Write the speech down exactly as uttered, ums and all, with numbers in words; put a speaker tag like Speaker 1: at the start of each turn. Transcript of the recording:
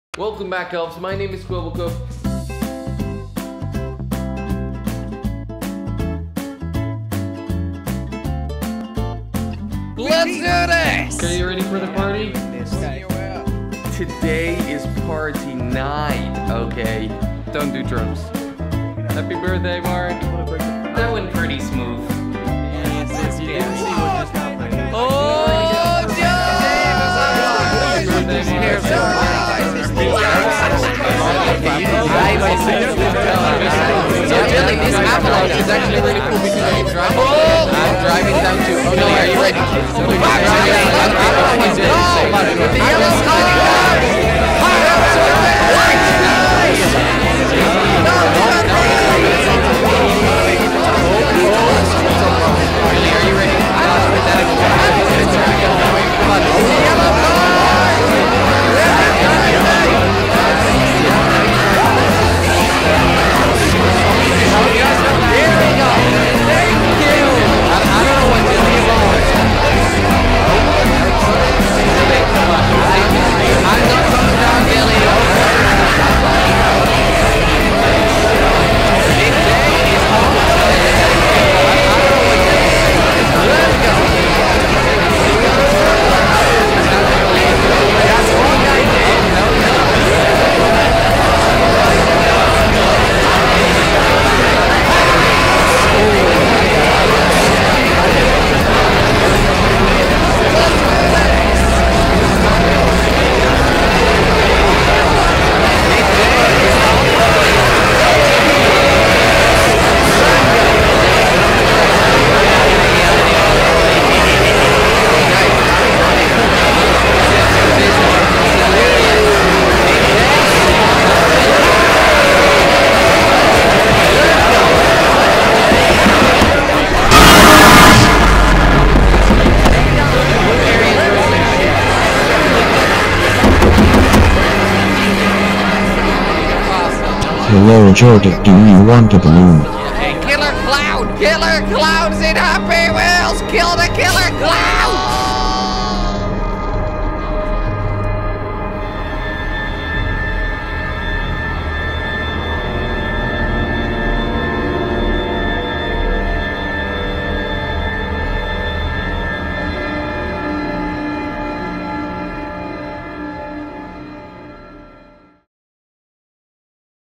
Speaker 1: Welcome back, elves. My name is Kwebblekop.
Speaker 2: Let's do this!
Speaker 1: Okay, you ready for the party? Today is party night, okay? Don't do drums. Happy birthday, Mark. That went pretty smooth.
Speaker 2: Oh,
Speaker 1: Happy birthday, Mark.
Speaker 2: So Billy, this avalanche is actually really cool because I'm driving. I'm driving down to. Oh no, are you ready? So we're driving down to with the yellow car. Billy, are you ready? Come on, the yellow car.
Speaker 3: Hello Jordan, do you want a balloon?
Speaker 2: Hey, Killer Cloud! Killer Cloud!